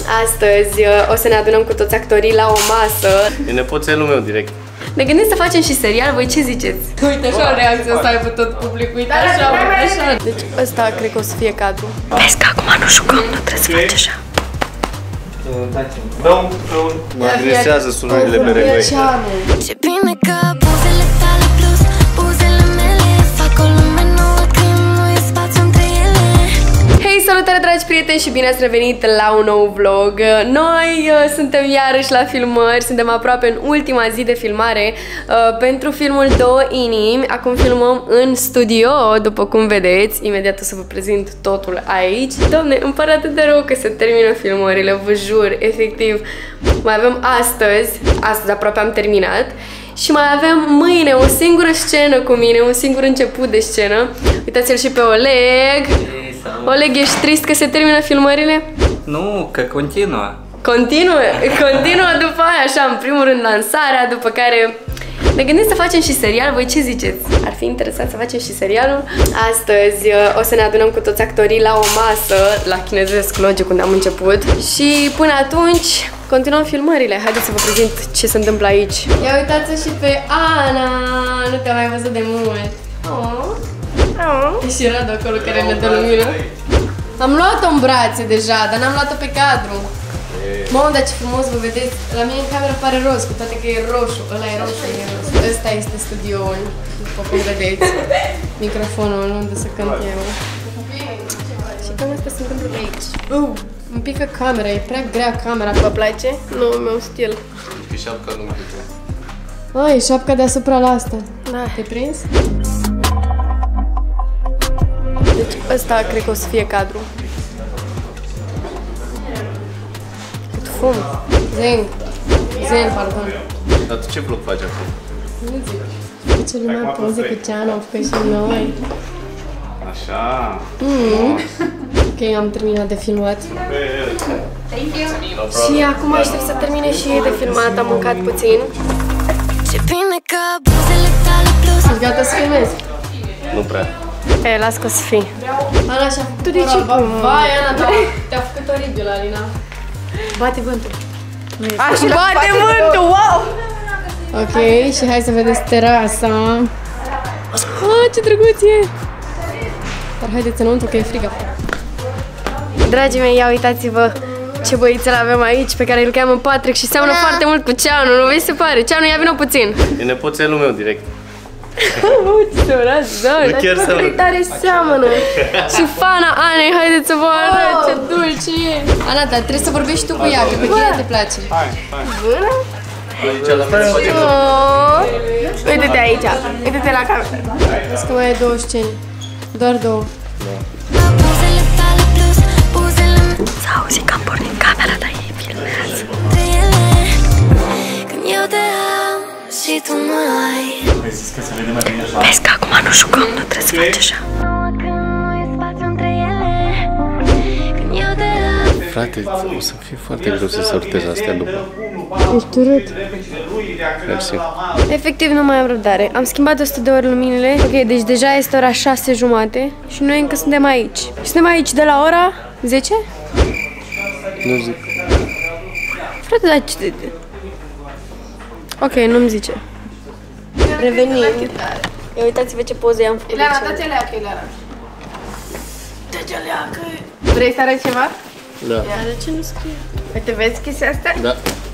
Astăzi o să ne adunăm cu toți actorii la o masă. E nepoțelul meu direct. Ne gândim să facem și serial, voi ce ziceți? Uite așa reacția asta ai pe tot publicul, uite așa, uite așa. Deci ăsta cred că o să fie cadru. Vezi că acum nu jucăm, nu trebuie să faci așa. Mă agresează sunările Beregoi. Ce bine că buzele tale plus buzele mele fac o lume nouă când nu e spațiu între ele. Hei, salutare dragi prieteni și bine ați revenit la un nou vlog. Noi suntem iarăși la filmări, suntem aproape în ultima zi de filmare pentru filmul Două Inimi. Acum filmăm în studio, după cum vedeți. Imediat o să vă prezint totul aici. Doamne, îmi pare atât de rău că se termină filmările, vă jur, efectiv. Mai avem astăzi aproape am terminat. Și mai avem mâine o singură scenă cu mine, un singur început de scenă. Uitați-l și pe Oleg. Oleg, ești trist că se termină filmările? Nu, că continuă. Continuă după aia, așa, în primul rând lansarea, după care ne gândim să facem și serial, voi ce ziceți? Ar fi interesant să facem și serialul? Astăzi o să ne adunăm cu toți actorii la o masă, la Chinezesc, logic, unde am început. Și până atunci continuăm filmările. Haideți să vă prezint ce se întâmplă aici. Ia uitați-o și pe Ana, nu te-am mai văzut de mult. E și Radu acolo care ne dă lumină. Am luat-o în brațe deja, dar n-am luat-o pe cadru. Mamă, dar ce frumos vă vedeți. La mine în cameră pare roz, cu toate că e roșu. Ăla e roșu, e roz. Ăsta este studioul, după cum vedeți. Microfonul unde să cânt eu. Și cam asta se întâmplă pe aici. Îmi pică camera, e prea grea camera. Vă place? Nu, meu stil. E șapca nu pică. E șapca deasupra la asta. Da. Te-ai prins? Deci ăsta cred că o să fie cadru. Cât fum. Zen, pardon. Dar tu ce vlog faci acum? Nu zic. Face lumea poze cu Ceanu, am făcut și noi. Așa. Ok, am terminat de filmat. Și acum aștept să termine și de filmat, am mâncat puțin. Ce bine că buzele tale plus. Ești gata să filmezi? Nu prea. Las că o să fii. Ana și-a făcut părul alb. Vai, Ana, te-a făcut oribil, Alina. Bate vântul. Bate vântul, wow! Ok, și hai să vedeți terasa. Ce drăguț e! Dar haideți înăuntru că e frig afară. Dragii mei, ia uitați-vă ce băițel avem aici, pe care îl cheamă Patrick și seamănă foarte mult cu Ceanu, nu vi se pare? Ceanu, ia vină puțin. E nepoțelul meu direct. Ce se urați, doamne, dar ce tare seamănă. Și fana Anei, haideți să vă arăt ce dulce e. Ana, dar trebuie să vorbești tu cu ea, că pe tine te place. Hai. Aici la mine facem. Uite-te aici, uite-te la cameră. Vezi că mai e două scene, doar două. Buzele tale plus buzele mele. S-a auzit că am pornit camera, dar ei filmează. Când eu te am și tu nu ai. Vezi că acum nu jucăm, nu trebuie să faci așa. Când nu e spațiu între ele. Când eu te am. Frate, o să fie foarte greu să sortez astea după. Ești urât. Mersi. Efectiv nu mai am răbdare. Am schimbat de 100 de ori luminile. Ok, deci deja este ora 6:30 și noi încă suntem aici. Și suntem aici de la ora 10? Nu zic. Frate, dar ce... Ok, nu-mi zice. Revenim. Ia uitați-vă ce poze am făcut. Ileana, dă-ți leacă, Ileana. Dă-ți leacă. Vrei să arăți ceva? Da. Dar de ce nu scrie? Uite, vezi chestia asta? Da.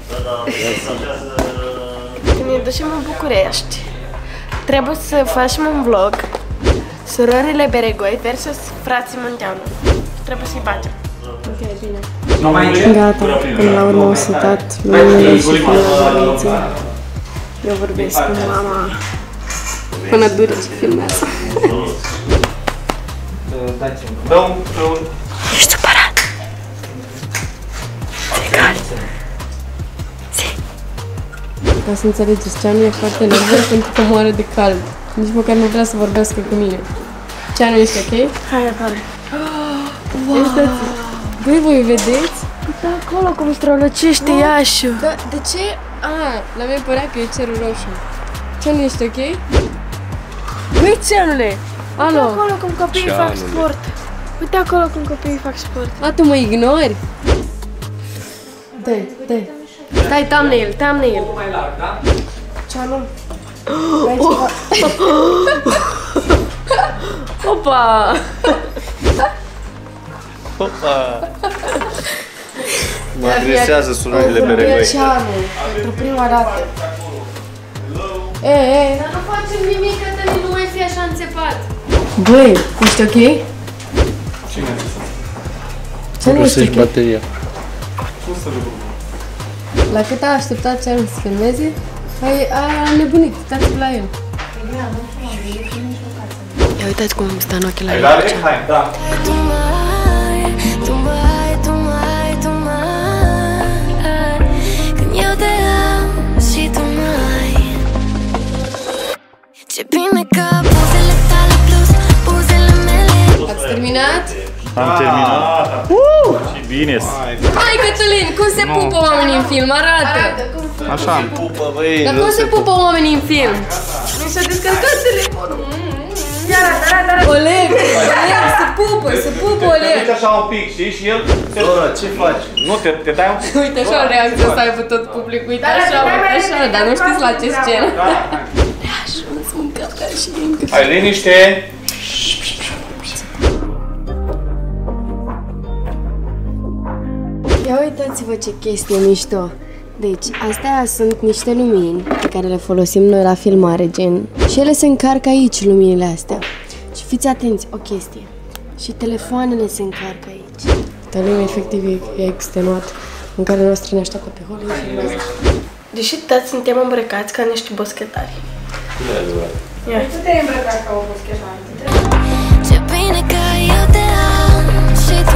Când ne ducem în București, trebuie să facem un vlog Surorile Beregoi versus frații Munteanu. Trebuie să-i facem. Ok, bine. Gata, până la urmă au setat luminile și filmează. Eu vorbesc cu mama până dură ce filmează. Ești supărat? Ți-e cald? Ca să înțelegeți, Ceanu e foarte nervos pentru că moare de cald. Nici măcar nu vrea să vorbească cu mine. Ceanu, ești ok? Hai, afară. Băi, voi vedeți? Da, acolo cum strălucește Iașiul. Da, de ce? La mine părea că e cerul roșu. Ceanu, ești ok? Băi, Ceanule! Alo? Uite acolo cum copiii fac sport. Uite acolo cum copiii fac sport. Tu mă ignori? Dă-i. Stai, thumbnail. Mai larg, da? Ceanu. Opa! Mă agresează surorile Beregoi. Ceanu, pentru prima dată. Dar nu facem nimic, Cătălin, nu mai fi așa înțepat. Băi, ești ok? Cine? Ce nu ești ok? bateria. La cât a așteptat Ceanu să filmeze, a nebunit, uitați la el. Ia uitați cum stă în ochii la el. Hai, da. Ce bine că buzele tale plus buzele mele. Ați terminat? Am terminat. Și bine. Hai, Cătălin, cum se pupă oamenii în film? Arată! Așa. Pupă, băi, Dar cum se pupă oamenii în film? Mi s-a descărcat telefonul. Oleg, se pupă, Oleg! Uite așa un pic, știi? Și el... Dora, ce faci? Nu, te dai un pic. Uite așa o reacție să aibă tot publicul, uite așa, dar nu știți la ce scenă. Hai, liniște! Ia uitați-vă ce chestie mișto. Deci, astea sunt niște lumini pe care le folosim noi la filmare, gen. Și ele se încarcă aici, luminile astea. Și fiți atenți, o chestie. Și telefoanele se încarcă aici. Tălin, efectiv, e extenuat. Mâncarea noastră ne așteaptă pe hol. Deși toți suntem îmbrăcați ca niște boschetari. Ia. Tu te-ai îmbrăcat ca o boschetare. Ce bine că eu te am și tu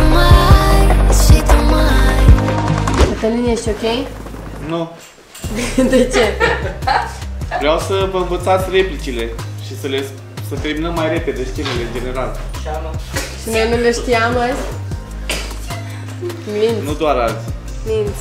mai. Cătălin, ești ok? Nu. De ce? Vreau să vă învățați replicile și să terminăm mai repede scenele în general. Și noi nu le știam azi? Minți. Nu doar azi. Minți.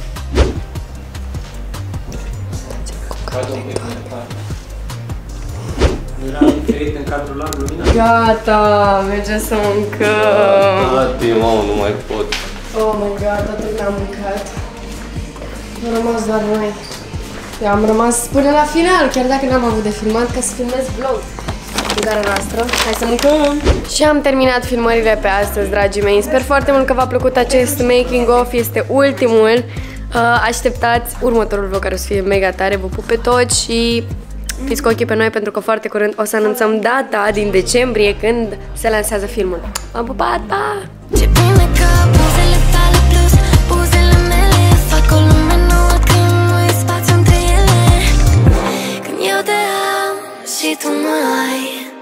Era diferit în cadrul lor, lumina? Gata, mergem să mâncăm. Tati, mamă, nu mai pot. Oh my god, toată n-am mâncat. Am rămas doar noi. Eu am rămas până la final, chiar dacă n-am avut de filmat, ca să filmez vlog. Mâncarea noastră. Hai să mâncăm! Și am terminat filmările pe astăzi, dragii mei. Sper foarte mult că v-a plăcut acest making of. Este ultimul. Așteptați următorul vlog care o să fie mega tare. Vă pup pe toți și fiți cu ochii pe noi pentru că foarte curând o să anunțăm data din decembrie când se lansează filmul. V-am pupat, pa! Ce bine că buzele tale plus buzele mele fac o lume nouă când nu e spațiu între ele. Când eu te am și tu mai.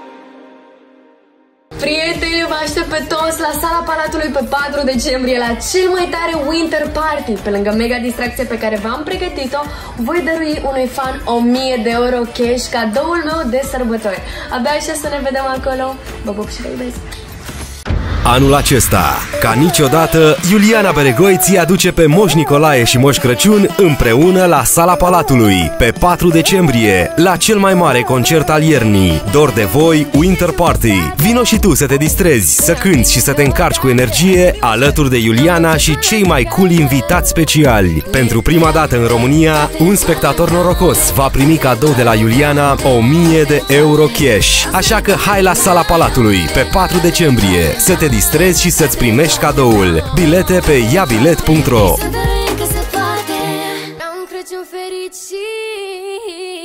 Prieteni, vă aștept pe toți la Sala Palatului pe 4 decembrie la cel mai tare Winter Party. Pe lângă mega distracție pe care v-am pregătit-o, voi dărui unui fan 1000 de euro cash, cadoul meu de sărbători. Abia așa să ne vedem acolo. Vă pup și vă iubesc! Anul acesta, ca niciodată, Iuliana Beregoi ți aduce pe Moș Nicolae și Moș Crăciun împreună la Sala Palatului, pe 4 decembrie, la cel mai mare concert al iernii, Dor de voi, Winter Party. Vino și tu să te distrezi, să cânți și să te încarci cu energie, alături de Iuliana și cei mai cool invitați speciali. Pentru prima dată în România, un spectator norocos va primi cadou de la Iuliana 1000 de euro cash. Așa că hai la Sala Palatului, pe 4 decembrie, să te distrezi și să-ți primești cadoul. Bilete pe iabilet.ro. Să dăruim că se poate la un Crăciun fericit.